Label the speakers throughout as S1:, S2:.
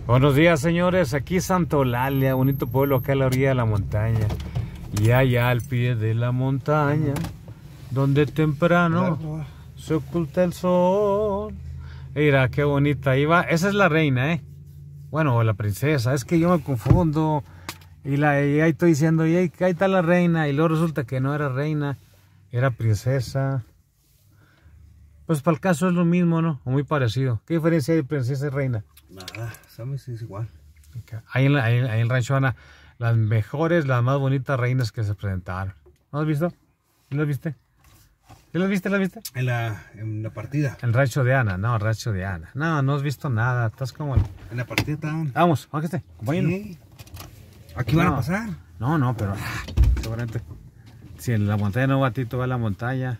S1: Buenos días, señores, aquí Santa Eulalia, bonito pueblo acá a la orilla de la montaña. Y allá al pie de la montaña, donde temprano se oculta el sol. Mira, qué bonita, ahí va, esa es la reina, bueno, la princesa, es que yo me confundo. Y ahí estoy diciendo, y ahí está la reina, y luego resulta que no era reina, era princesa. Pues para el caso es lo mismo, ¿no? O muy parecido. ¿Qué diferencia hay de princesa y reina?
S2: Nada, sabes, es igual.
S1: Ahí en el rancho Ana, las mejores, las más bonitas reinas que se presentaron. ¿No has visto? ¿No las viste? ¿Sí las viste? ¿Las viste?
S2: En la partida.
S1: El rancho de Ana, no, el rancho de Ana. No, no has visto nada, estás como...
S2: En la partida estaban.
S1: Vamos, bájate, acompáñanos.
S2: Sí. Aquí van a pasar.
S1: No, pero seguramente. Si en la montaña no va a ti, tú vas a la montaña.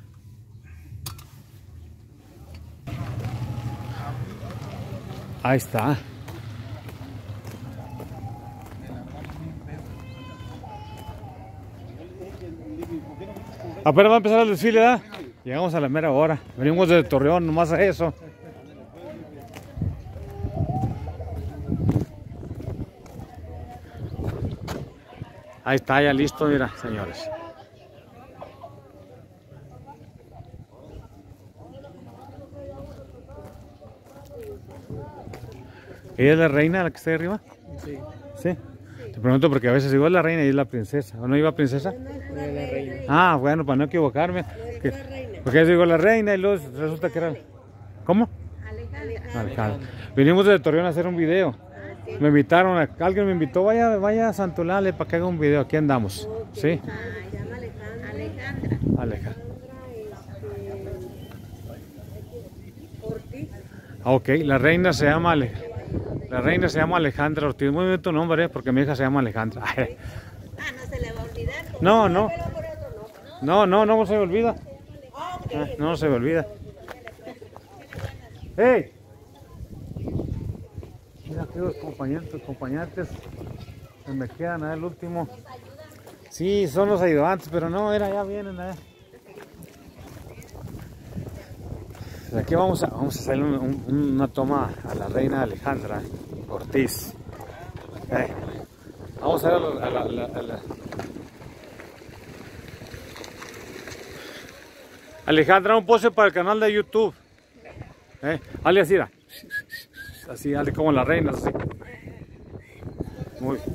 S1: Ahí está. Apenas va a empezar el desfile, ¿verdad? Llegamos a la mera hora. Venimos desde Torreón, nomás a eso. Ahí está, ya listo, mira, señores. ¿Ella es la reina, la que está ahí arriba?
S3: Sí.
S1: ¿Sí? Te pregunto porque a veces digo es la reina y es la princesa. ¿O no iba princesa?
S3: No es la reina.
S1: Ah, bueno, para no equivocarme. Porque yo digo la reina y luego resulta que era... ¿Cómo? Alejandra. Vinimos de Torreón a hacer un video. Me invitaron, alguien me invitó, vaya a Santa Eulalia para que haga un video. Aquí andamos. ¿Sí?
S4: Se llama Alejandra.
S1: Alejandra.
S4: Ortiz.
S1: Ok, la reina se llama Alejandra Ortiz. Muy bien tu nombre, porque mi hija se llama Alejandra.
S4: No se le va a olvidar.
S1: No.
S4: No.
S1: No se me olvida. No se me olvida. ¡Hey! Mira que los acompañantes se me quedan el último. Sí, son los ayudantes, pero no, ya vienen. Aquí vamos a hacer una toma a la reina Alejandra Ortiz. Vamos a ver a la... Alejandra, un pose para el canal de YouTube. Hazle así, así, hazle como las reinas, así. Muy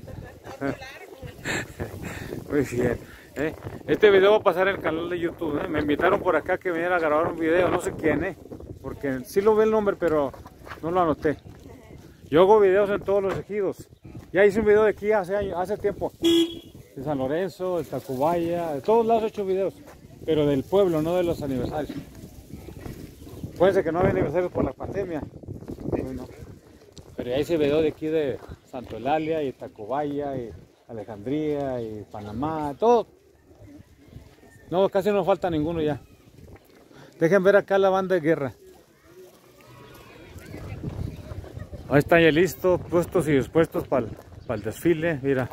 S1: bien. Este video va a pasar en el canal de YouTube. Me invitaron por acá que viniera a grabar un video, no sé quién, porque sí lo ve el nombre, pero no lo anoté. Yo hago videos en todos los ejidos. Ya hice un video de aquí hace tiempo. De San Lorenzo, de Tacubaya, de todos lados he hecho videos. Pero del pueblo, no de los aniversarios. Acuérdense que no había aniversarios por la pandemia. No. Pero ya hice video de aquí de Santa Eulalia y Tacubaya y Alejandría y Panamá, todo. No, casi no falta ninguno ya. Dejen ver acá la banda de guerra. Ahí están ya listos, puestos y dispuestos para el desfile, mira.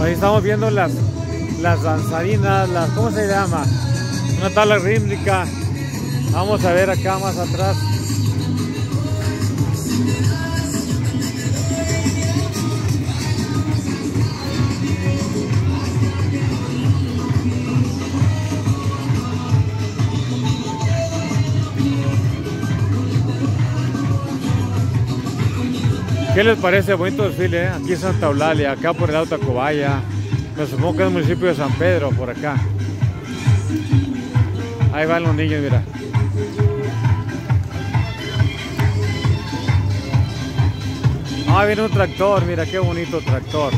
S1: Ahí estamos viendo las danzarinas, ¿cómo se llama? Una tabla rítmica. Vamos a ver acá más atrás. ¿Qué les parece? Bonito desfile, ¿eh? Aquí en Santa Eulalia, acá por el lado de Tacubaya. Me supongo que es el municipio de San Pedro, por acá. Ahí van los niños, mira. Ah, viene un tractor, mira qué bonito tractor.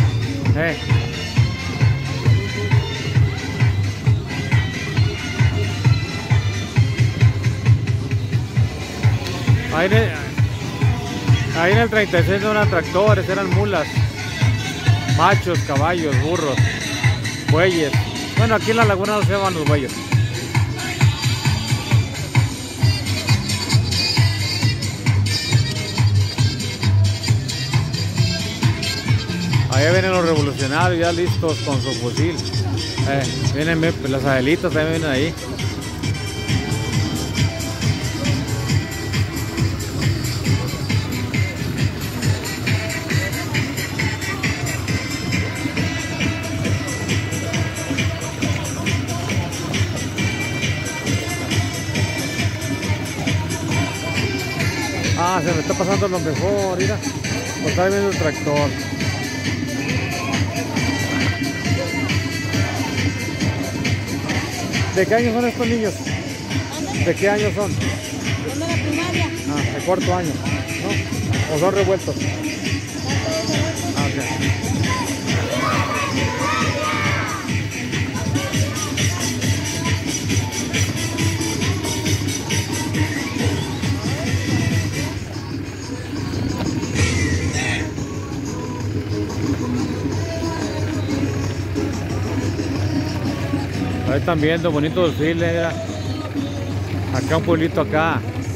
S1: Ahí en el 36 no eran tractores, eran mulas. Machos, caballos, burros, bueyes. Bueno, aquí en la laguna no se llaman los bueyes. Ahí vienen los revolucionarios ya listos con su fusil. Vienen las adelitas, también vienen ahí. Ah, se me está pasando lo mejor, mira. Está viendo el tractor. ¿De qué años son estos niños? ¿De qué años son?
S4: Son de la primaria.
S1: Ah, de cuarto año, ¿no? ¿O son revueltos? Ah, ok. Ahí están viendo, bonito desfile, mira. Acá un pueblito acá.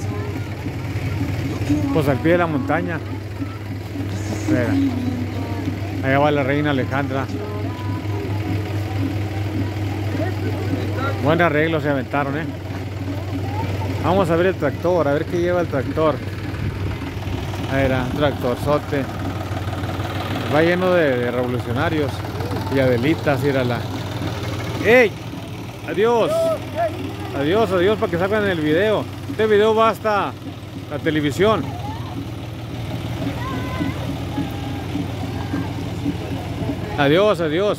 S1: Pues al pie de la montaña. Mira. Allá va la reina Alejandra. Buen arreglo se aventaron, Vamos a ver el tractor, a ver qué lleva el tractor. Ahí era, un tractorzote. Va lleno de revolucionarios y adelitas, mírala. ¡Ey! Adiós, adiós, adiós, para que salgan en el video. Este video va hasta la televisión. Adiós, adiós.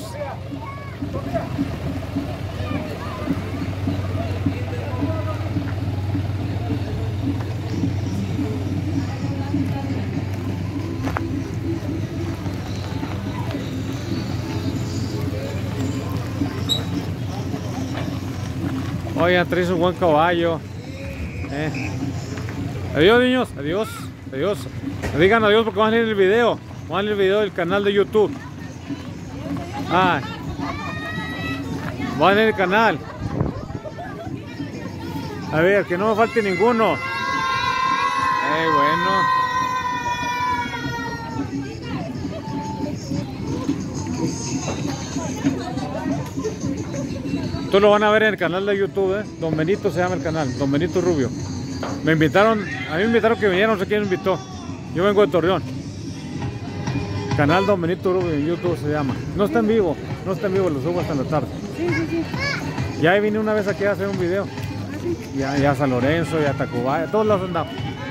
S1: Oigan, traes un buen caballo. Adiós, niños. Adiós. Adiós. Digan adiós porque van a ir el video. Van a ir el video del canal de YouTube. Van a ir el canal. A ver, que no me falte ninguno. Bueno. Esto lo van a ver en el canal de YouTube, Don Benito se llama el canal, Don Benito Rubio. Me invitaron, a mí me invitaron que viniera, no sé quién me invitó. Yo vengo de Torreón. Canal Don Benito Rubio en YouTube se llama. No está en vivo, lo subo hasta en la tarde.
S4: Sí.
S1: Ya vine una vez aquí a hacer un video. Ya a San Lorenzo, ya a Tacubaya, todos lados andamos.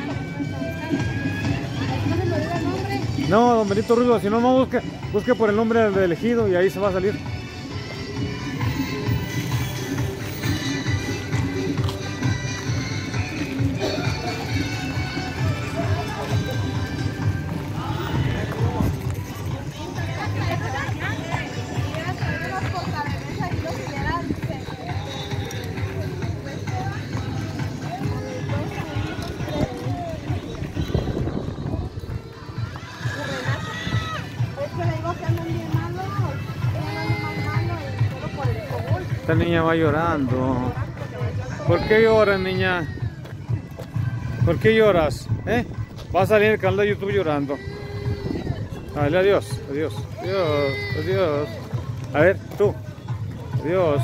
S1: No, Don Benito Rubio, si no, busque por el nombre del elegido y ahí se va a salir. Esta niña va llorando. ¿Por qué lloras, niña? ¿Por qué lloras? Va a salir en el canal de YouTube llorando. Dale, adiós, adiós, adiós, adiós. A ver, tú. Adiós.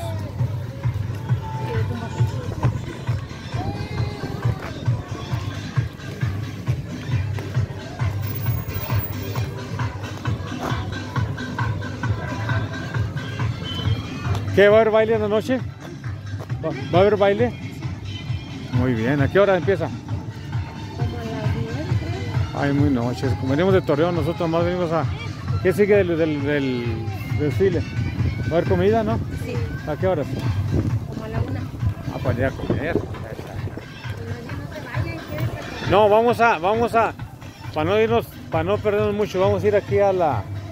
S1: ¿Qué? ¿Va a haber baile en la noche? ¿Va a haber baile? Muy bien. ¿A qué hora empieza?
S4: Como a las 10, creo.
S1: Ay, muy noche. Como venimos de Torreón, nosotros más venimos a... ¿Qué sigue del desfile? ¿Va a haber comida, no?
S4: Sí,
S1: ¿A qué horas?
S4: como a la 1.
S1: A poner a comer.
S4: No se vayan, quédense.
S1: No, vamos a, para no irnos, para no perdernos mucho, vamos a ir aquí a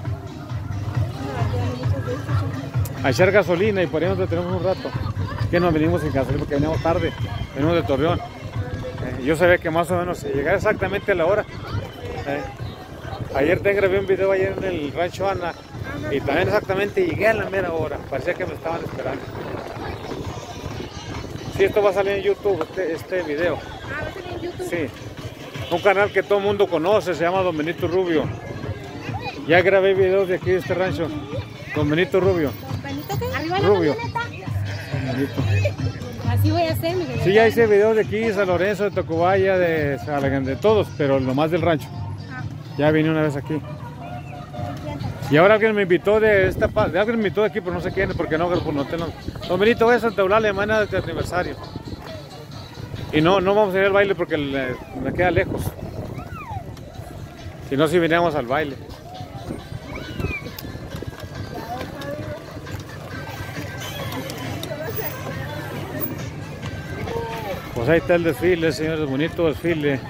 S1: echar gasolina y por ahí nos detenemos un rato. Que nos venimos sin gasolina porque veníamos tarde, venimos de Torreón. Yo sabía que más o menos llegar exactamente a la hora. Ayer te grabé un video ayer en el rancho Ana y también exactamente llegué a la mera hora, parecía que me estaban esperando. Sí, esto va a salir en YouTube, este video.
S4: Ah, va a salir en YouTube.
S1: Sí, un canal que todo el mundo conoce, se llama Don Benito Rubio. Ya grabé videos de aquí de este rancho. Don Benito Rubio.
S4: ¿Benito qué? Arriba la
S1: Rubio.
S4: camioneta.
S1: Don Benito.
S4: Así voy a hacer, Miguel.
S1: Sí, ya hice videos de aquí, de San Lorenzo, de Tacubaya, de todos, pero nomás del rancho. Ya vine una vez aquí. Y ahora alguien me invitó de esta parte, alguien me invitó de aquí, pero no sé quién, porque no, por no tengo. Don Benito, voy a Santa Eulalia, mañana de aniversario. Y no vamos a ir al baile porque me queda lejos. Si no, si veníamos al baile. Pues ahí está el desfile, señores, bonito desfile.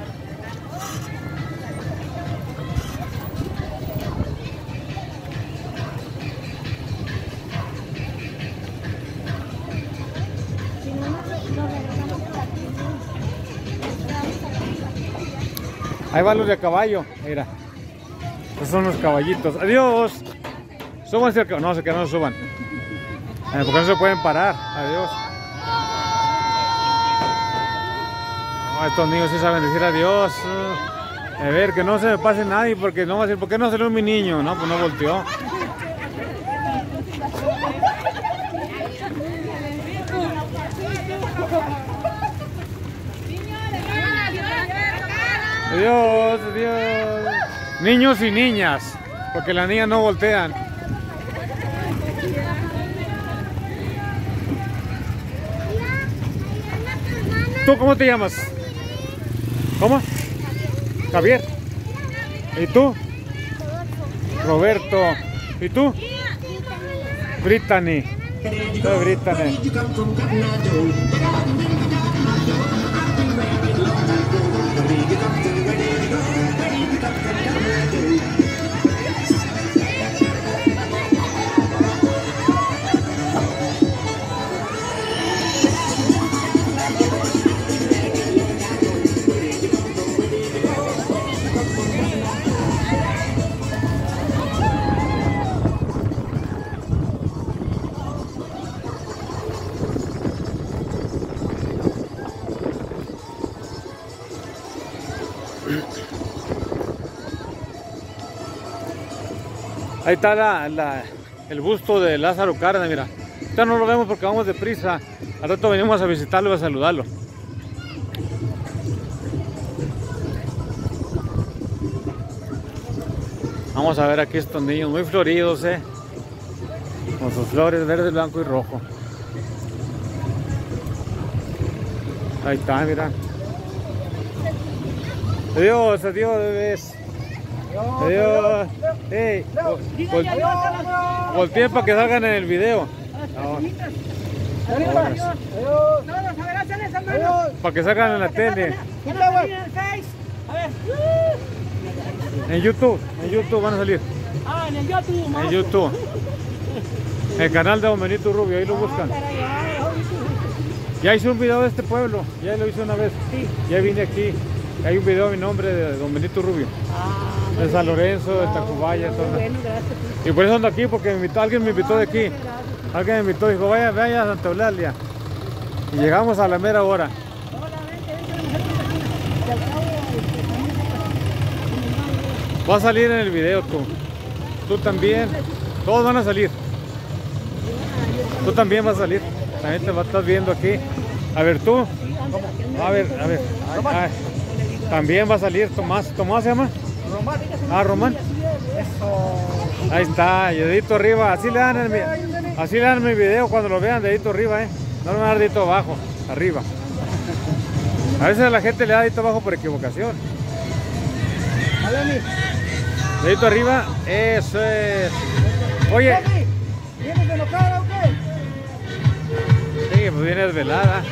S4: Si no, nos regresamos por aquí.
S1: Ahí van los de caballo, mira. Esos son los caballitos. Adiós. Súbanse al caballo. No, que no se suban. Porque no se pueden parar. Adiós. No, estos niños sí saben decir adiós. A ver, que no se me pase nadie porque no va a decir, ¿por qué no salió mi niño? No, pues no volteó. Adiós, adiós. Niños y niñas, porque las niñas no voltean. ¿Tú cómo te llamas? ¿Cómo? Javier. ¿Y tú? Roberto. ¿Y tú? Brittany. Soy Brittany. Ahí está el busto de Lázaro Cárdenas, mira. Ahorita no lo vemos porque vamos deprisa. Al rato venimos a visitarlo y a saludarlo. Vamos a ver aquí estos niños muy floridos, con sus flores verde, blanco y rojo. Ahí está, mira. Adiós, adiós, bebés. Adiós. Hey, volteen para que salgan en el video. Para que salgan en la tele. En YouTube van a salir.
S3: Ah, en el YouTube.
S1: En YouTube. El canal de Don Benito Rubio, ahí lo buscan. Ya hice un video de este pueblo, ya lo hice una vez. Ya vine aquí. Hay un video a mi nombre de Don Benito Rubio. De San Lorenzo, de Tacubaya.
S4: Bueno, gracias.
S1: Y por eso ando aquí, porque alguien me invitó de aquí. Alguien me invitó, dijo, vaya a Santa Eulalia. Y llegamos a la mera hora. Va a salir en el video tú. Tú también. Todos van a salir. Tú también vas a salir. También te estás viendo aquí. A ver tú. A ver. Ay. También va a salir Tomás. ¿Tomás se llama?
S3: Román.
S1: Ah, Román.
S3: Eso.
S1: Ahí está, y dedito arriba. Así le dan en mi video cuando lo vean, dedito arriba, No le van a dar dedito abajo, arriba. A veces a la gente le da dedito abajo por equivocación. Dedito arriba, eso es. Oye.
S3: ¿Vienes de enojada o qué?
S1: Sí, pues viene desvelada.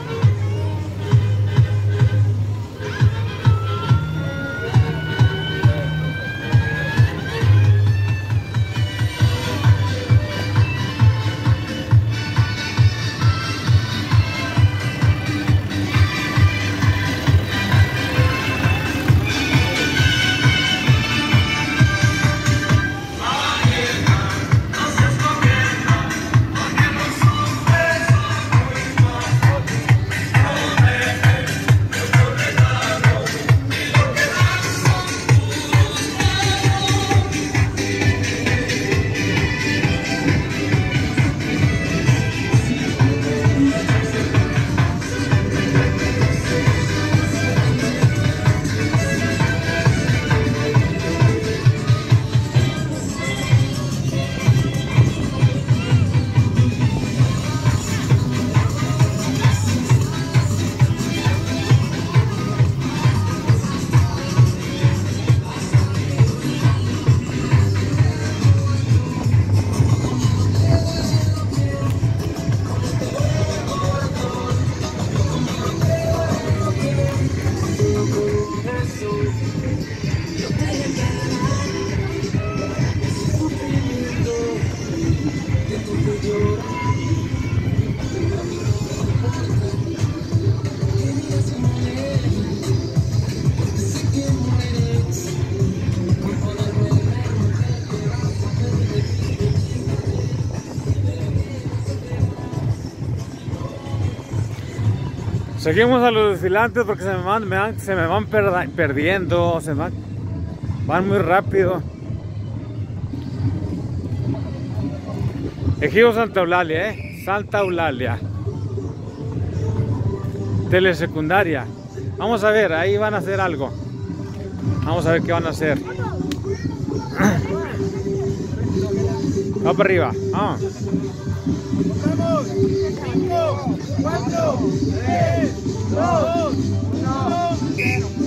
S1: Seguimos a los desfilantes porque se me van perdiendo, van muy rápido. Ejido Santa Eulalia, Santa Eulalia. Telesecundaria. Vamos a ver, ahí van a hacer algo. Vamos a ver qué van a hacer. Va para arriba. Vamos.
S3: 5, 4, 3, 2, 1.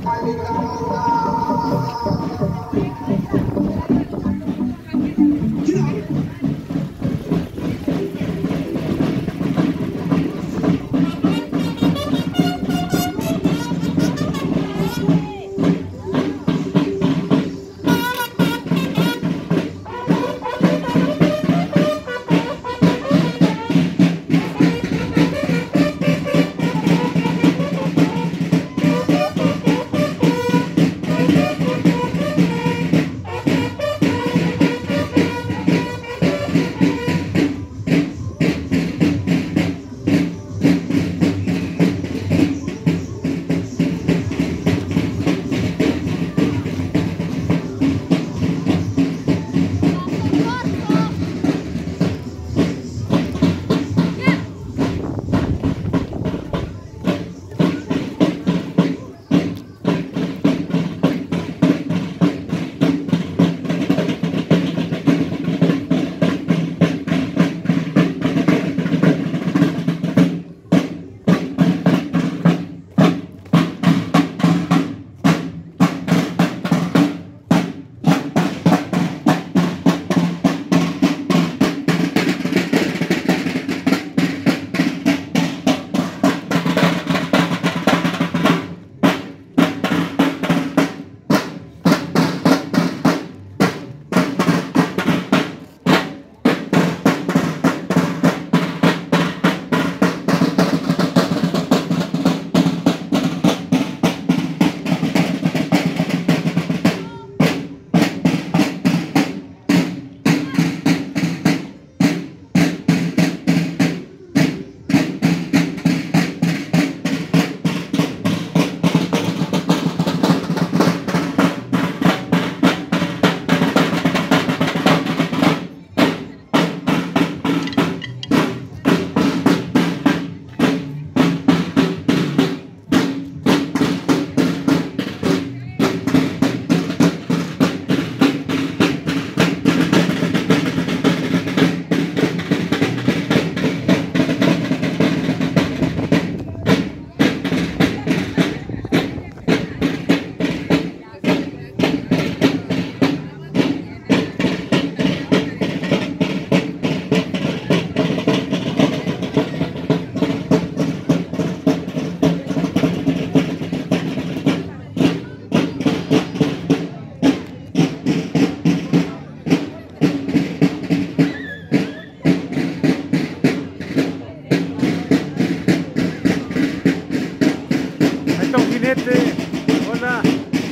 S1: Hola.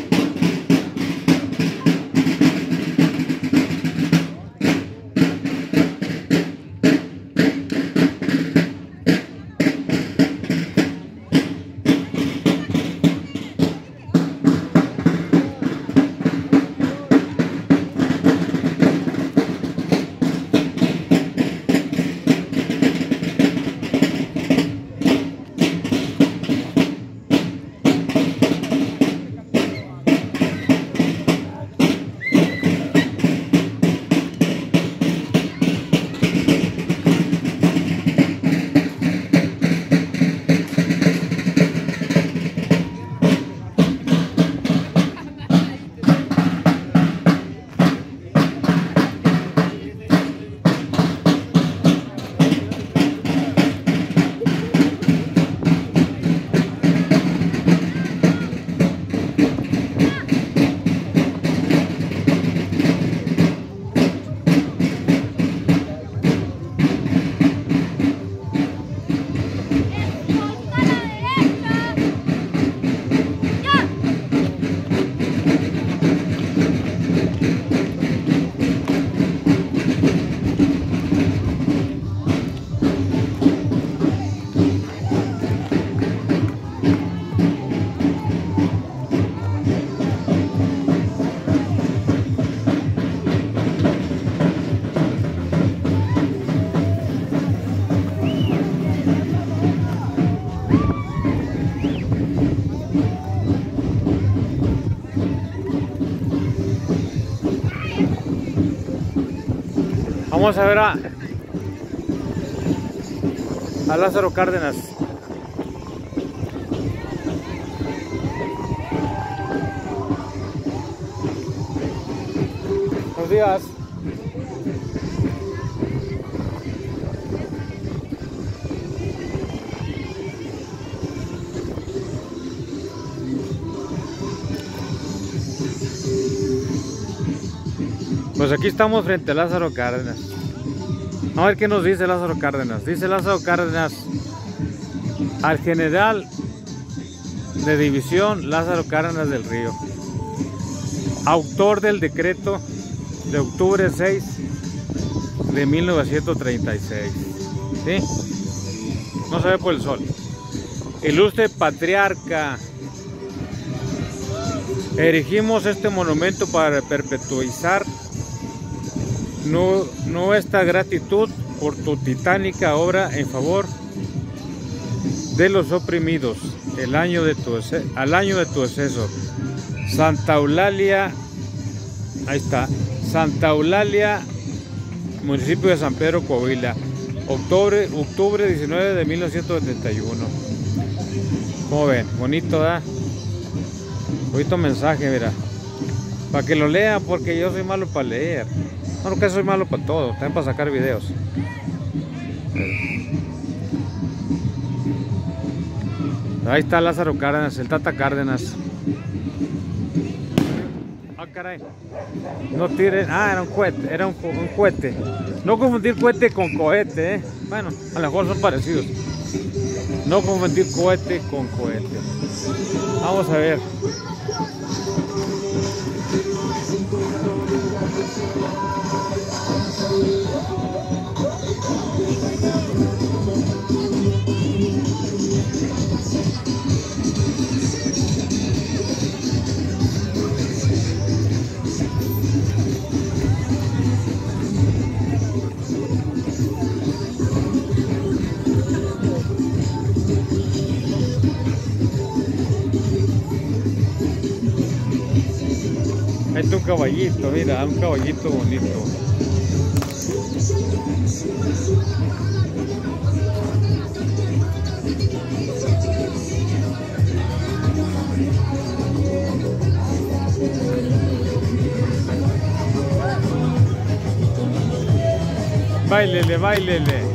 S1: Vamos a ver a Lázaro Cárdenas. Buenos días. Pues aquí estamos frente a Lázaro Cárdenas. A ver qué nos dice Lázaro Cárdenas. Dice Lázaro Cárdenas: al general de división Lázaro Cárdenas del Río, autor del decreto de octubre 6 de 1936. ¿Sí? No se ve por el sol. Ilustre patriarca, erigimos este monumento para perpetuizar nuestra gratitud por tu titánica obra en favor de los oprimidos al año de tu deceso. Santa Eulalia, ahí está, Santa Eulalia, municipio de San Pedro, Coahuila, octubre 19 de 1971. Como ven, bonito, ¿verdad? Bonito mensaje, mira, para que lo lean, porque yo soy malo para leer. No, que soy malo para todo, también para sacar videos. Ahí está Lázaro Cárdenas, el Tata Cárdenas. Ah, caray. No tiren. Ah, era un cohete, era un cohete. No confundir cohete con cohete, ¿eh? Bueno, a lo mejor son parecidos. No confundir cohete con cohete. Vamos a ver. Ahí está un caballito, mira, un caballito bonito. Báilele, báilele.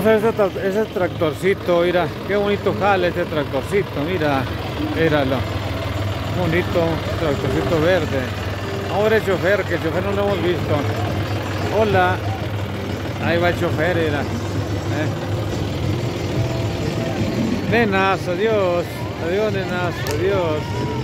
S1: Vamos a ver ese tractorcito, mira, qué bonito jale este tractorcito, mira, míralo, bonito tractorcito verde. Vamos a ver el chofer, que el chofer no lo hemos visto. Hola, ahí va el chofer, mira. Nenas, adiós, adiós nenas, adiós.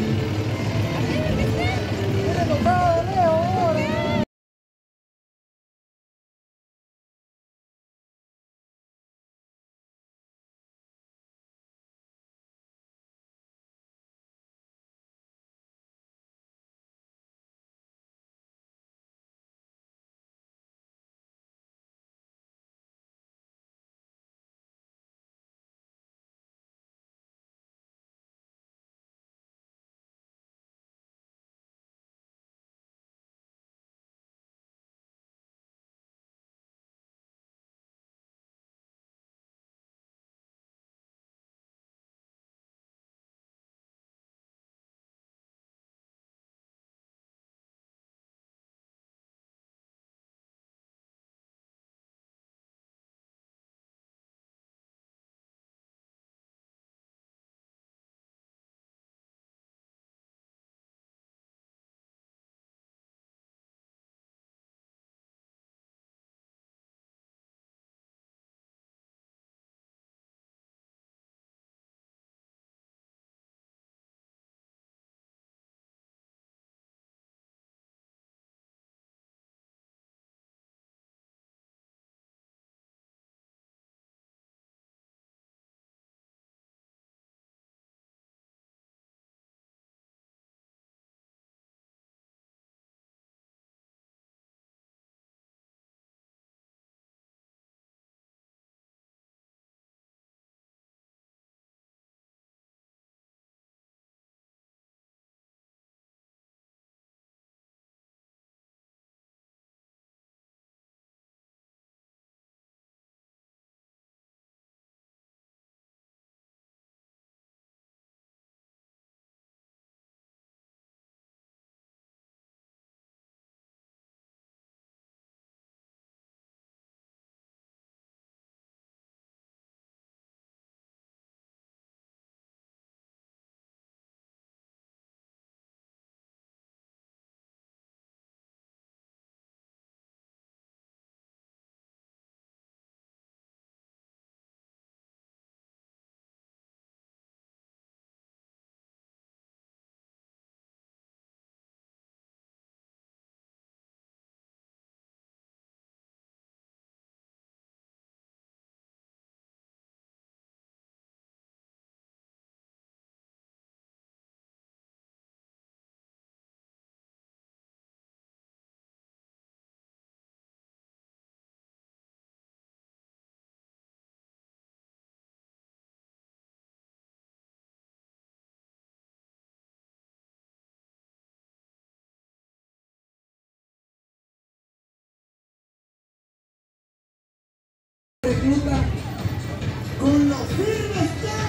S5: Con los firmes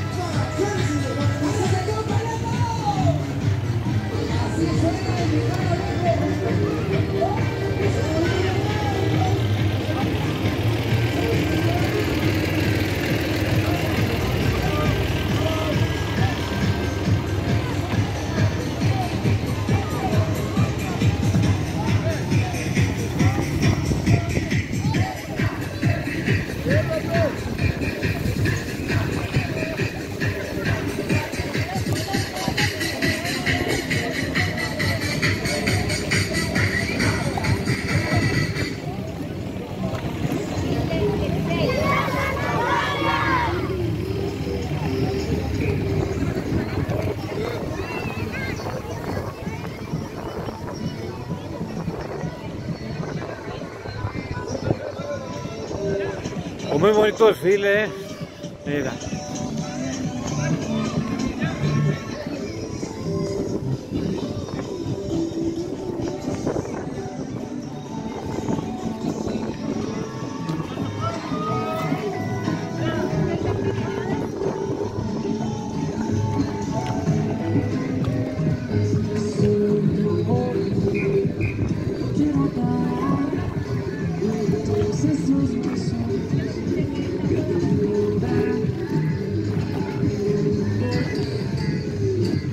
S1: Muy bonito desfile, mira.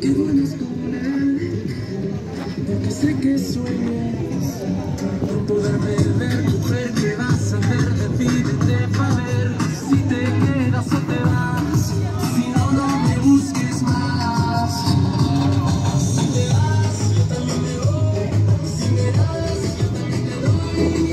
S6: duermes con él, porque sé que sueñas con poderme ver, mujer, ¿qué vas a hacer? Decídete pa' ver si te quedas o te vas, si no, no me busques más. Si te vas, yo también me voy, si me das, yo también te doy.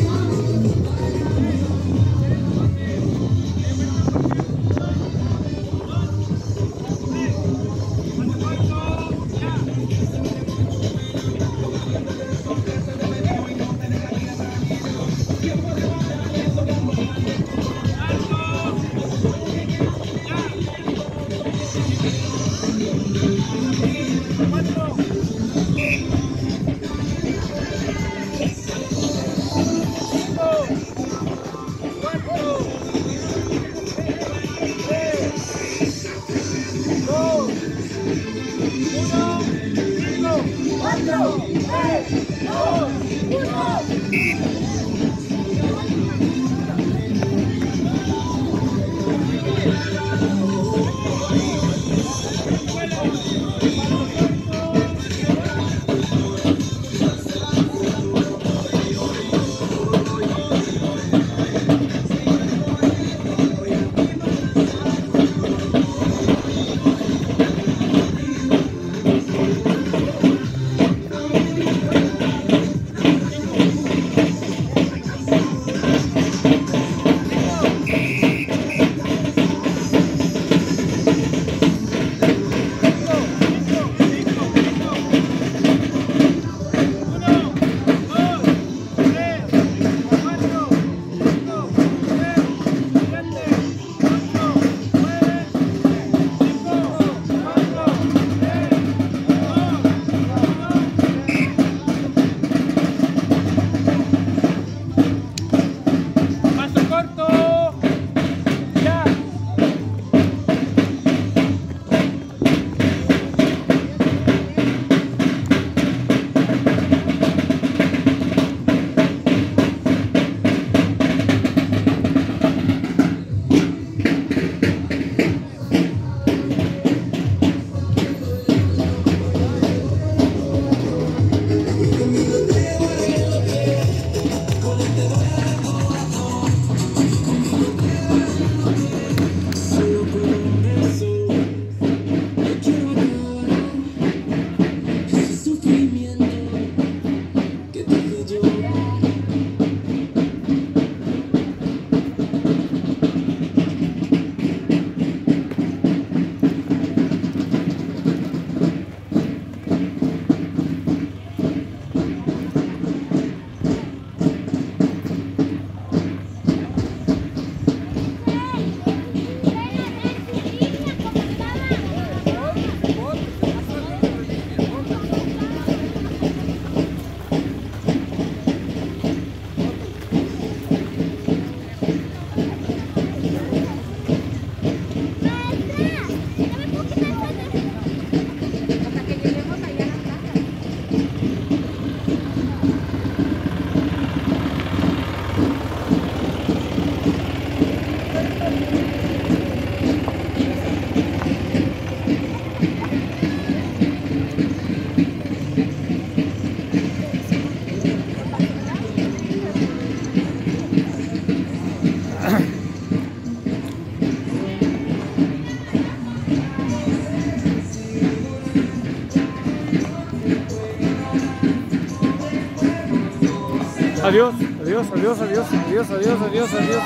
S1: Adiós, adiós, adiós, adiós, adiós, adiós, adiós, adiós,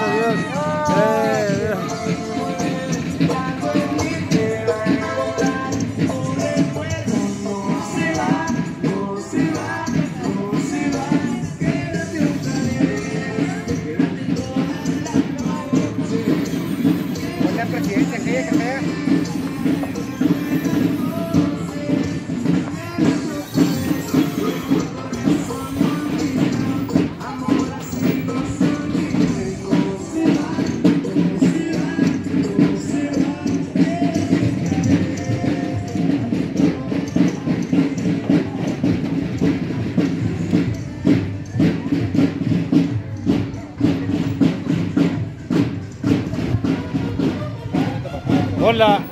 S1: adiós.
S3: Hola, presidente, aquella que sea.
S1: Hola.